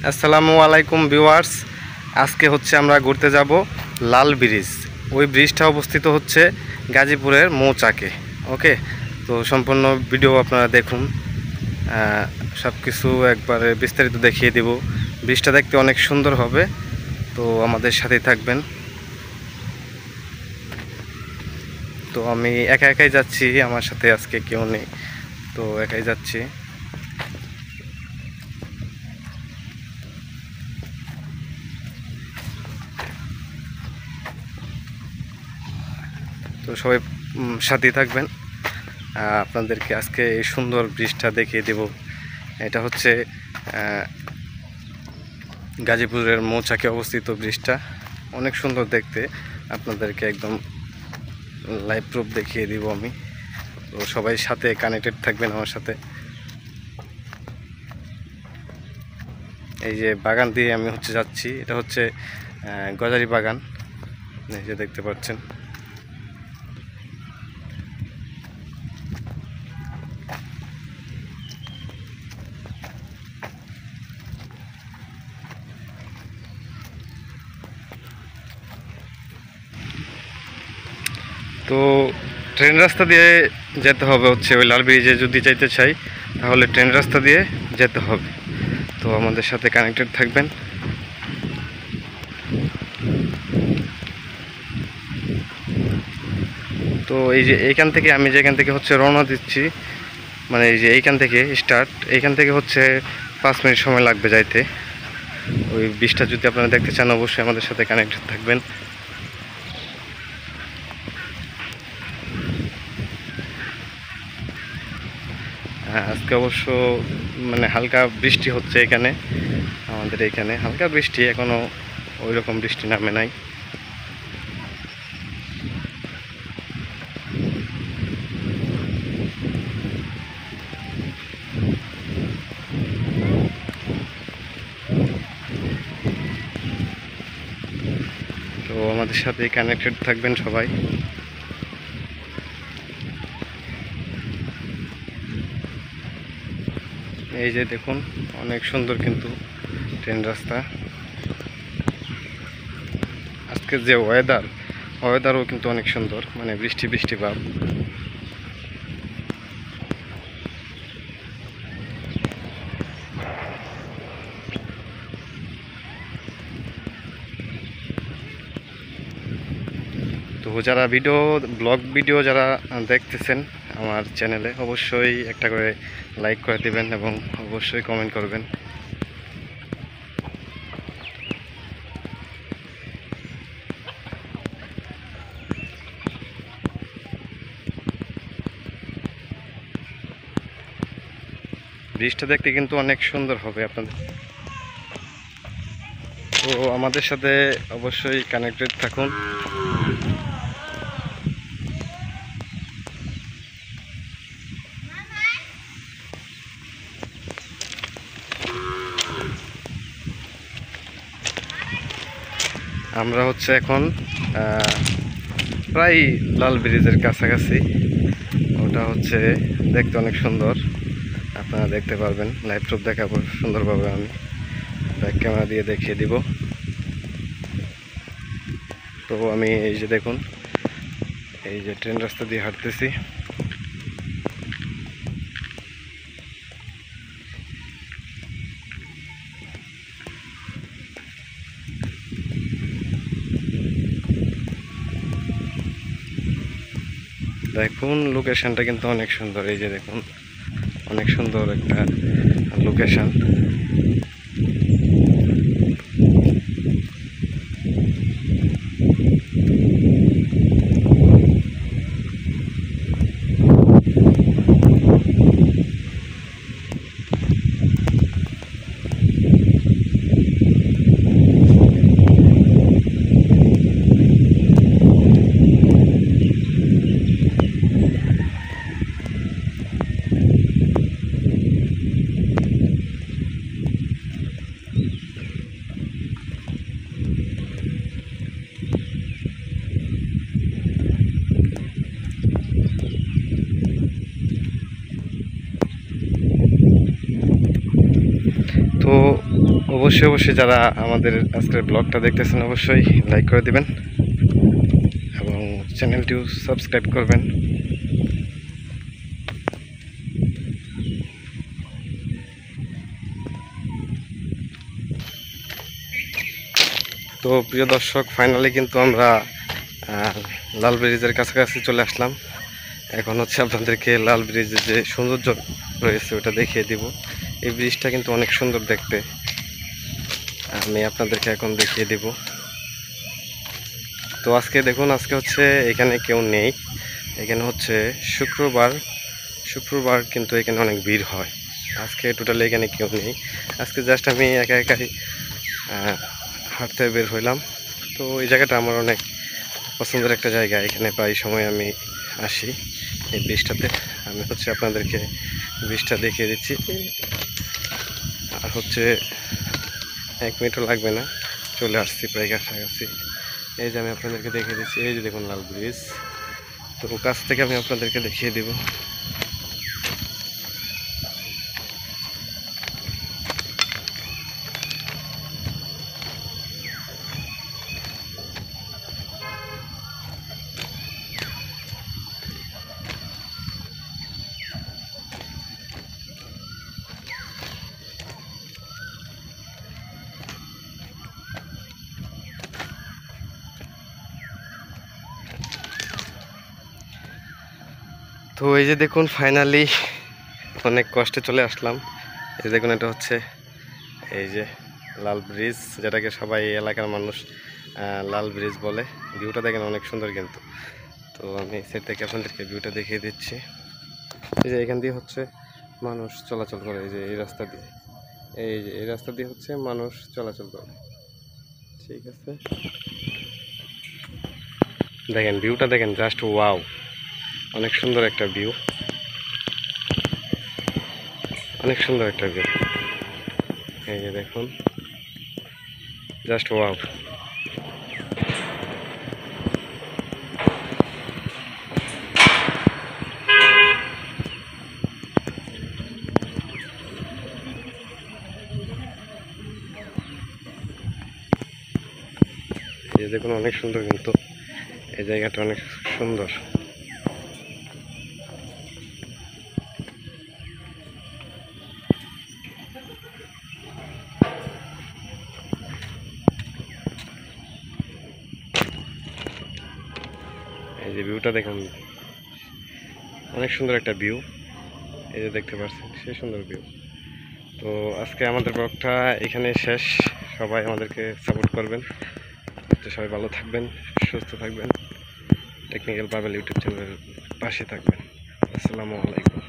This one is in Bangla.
আসসালামু আলাইকুম ভিউয়ার্স। আজকে হচ্ছে আমরা ঘুরতে যাব লাল ব্রিজ। ওই ব্রিজটা অবস্থিত হচ্ছে গাজীপুরের মৌচাকে। ওকে, তো সম্পূর্ণ ভিডিও আপনারা দেখুন, সব কিছু একবারে বিস্তারিত দেখিয়ে দেব। ব্রিজটা দেখতে অনেক সুন্দর হবে, তো আমাদের সাথেই থাকবেন। তো আমি একাই যাচ্ছি, আমার সাথে আজকে কেউ নেই, তো একাই যাচ্ছি। তো সবাই সাথেই থাকবেন, আপনাদেরকে আজকে এই সুন্দর ব্রিজটা দেখিয়ে দেব। এটা হচ্ছে গাজীপুরের মৌচাকে অবস্থিত ব্রিজটা, অনেক সুন্দর দেখতে। আপনাদেরকে একদম লাইভ প্রুফ দেখিয়ে দিব আমি। তো সবাই সাথে কানেক্টেড থাকবেন আমার সাথে। এই যে বাগান দিয়ে আমি হচ্ছে যাচ্ছি, এটা হচ্ছে গজারি বাগান, এই যে দেখতে পাচ্ছেন। তো ট্রেন রাস্তা দিয়ে যেতে হবে হচ্ছে ওই লাল ব্রিজে যদি যেতে চাই, তাহলে ট্রেন রাস্তা দিয়ে যেতে হবে। তো আমাদের সাথে কানেক্টেড থাকবেন। তো এই যে এইখান থেকে আমি যেখান থেকে হচ্ছে রওনা দিচ্ছি, মানে এই যে এইখান থেকে স্টার্ট, এইখান থেকে হচ্ছে 5 মিনিট সময় লাগবে যাইতে। ওই ব্রিজটা যদি আপনারা দেখতে চান, অবশ্যই আমাদের সাথে কানেক্টেড থাকবেন। আজকে অবশ্য মানে হালকা বৃষ্টি হচ্ছে এখানে, আমাদের এখানে হালকা বৃষ্টি, এখনো ওই রকম বৃষ্টি নামে নাই। তো আমাদের সাথে কানেক্টেড থাকবেন সবাই। এই যে দেখুন, অনেক সুন্দর কিন্তু ট্রেন রাস্তা। আজকে যে ওয়েদারও কিন্তু অনেক সুন্দর, মানে বৃষ্টি বৃষ্টি ভাব। তো যারা ব্লগ ভিডিও যারা দেখতেছেন আমার চ্যানেলে, অবশ্যই একটা করে লাইক করে দিবেন এবং অবশ্যই কমেন্ট করবেন। ব্রিজটা দেখতে কিন্তু অনেক সুন্দর হবে আপনাদের। তো আমাদের সাথে অবশ্যই কানেক্টেড থাকুন। আমরা হচ্ছে এখন প্রায় লাল ব্রিজের কাছাকাছি। ওটা হচ্ছে দেখতে অনেক সুন্দর, আপনারা দেখতে পারবেন। লাইভ প্রুফ দেখাবো সুন্দরভাবে, আমি ব্যাক ক্যামেরা দিয়ে দেখিয়ে দিব। তো আমি এই যে দেখুন, এই যে ট্রেন রাস্তা দিয়ে হাঁটতেছি। দেখুন লোকেশনটা কিন্তু অনেক সুন্দর, এই যে দেখুন অনেক সুন্দর একটা লোকেশন। অবশ্যই অবশ্যই যারা আমাদের আজকের ব্লগটা দেখতেছেন অবশ্যই লাইক করে দিবেন এবং চ্যানেলটিও সাবস্ক্রাইব করবেন। তো প্রিয় দর্শক, ফাইনালি কিন্তু আমরা লাল ব্রিজের কাছাকাছি চলে আসলাম। এখন হচ্ছে আপনাদেরকে লাল ব্রিজের যে সৌন্দর্য রয়েছে ওটা দেখিয়ে দিব। এই ব্রিজটা কিন্তু অনেক সুন্দর দেখতে, আমি আপনাদেরকে এখন দেখিয়ে দিব। তো আজকে দেখুন, আজকে হচ্ছে এখানে কেউ নেই, এখানে হচ্ছে শুক্রবার কিন্তু এখানে অনেক ভিড় হয়। আজকে টোটালি এখানে কেউ নেই, আজকে জাস্ট আমি একা একাই হাঁটতে বের হইলাম। তো এই জায়গাটা আমার অনেক পছন্দের একটা জায়গা, এখানে প্রায় সময় আমি আসি। এই ব্রিজটাতে আমি হচ্ছে আপনাদেরকে ব্রিজটা দেখিয়ে দিচ্ছি, আর হচ্ছে 1 মিনিটও লাগবে না, চলে আসছি প্রায় কাছাকাছি। এই যে আমি আপনাদেরকে দেখিয়ে দিচ্ছি, এই যে দেখুন লাল ব্রিজ। তো কাছ থেকে আমি আপনাদেরকে দেখিয়ে দিব। তো এই যে দেখুন, ফাইনালি অনেক কষ্টে চলে আসলাম। এই দেখুন, এটা হচ্ছে এই যে লাল ব্রিজ, যেটাকে সবাই এলাকার মানুষ লাল ব্রিজ বলে। ভিউটা দেখেন অনেক সুন্দর কিন্তু। তো আমি সেট থেকে আপনাদেরকে ভিউটা দেখিয়ে দিচ্ছি। এই যে এখান দিয়ে হচ্ছে মানুষ চলাচল করে, এই যে এই রাস্তা দিয়ে, এই রাস্তা দিয়ে হচ্ছে মানুষ চলাচল করে। ঠিক আছে, দেখেন ভিউটা দেখেন, জাস্ট ওয়াও, অনেক সুন্দর একটা ভিউ, অনেক সুন্দর একটা ভিউ। এই যে দেখুন, জাস্ট ওয়াও। এই দেখুন অনেক সুন্দর কিন্তু, এই জায়গাটা অনেক সুন্দর। এই যে ভিউটা দেখুন, অনেক সুন্দর একটা ভিউ, এই যে দেখতে পাচ্ছেন সেই সুন্দর ভিউ। তো আজকে আমাদের ব্লগটা এখানে শেষ। সবাই আমাদেরকে সাপোর্ট করবেন, তো সবাই ভালো থাকবেন, সুস্থ থাকবেন, টেকনিক্যাল পাবেল ইউটিউব চ্যানেলের পাশে থাকবেন। আসসালামু আলাইকুম।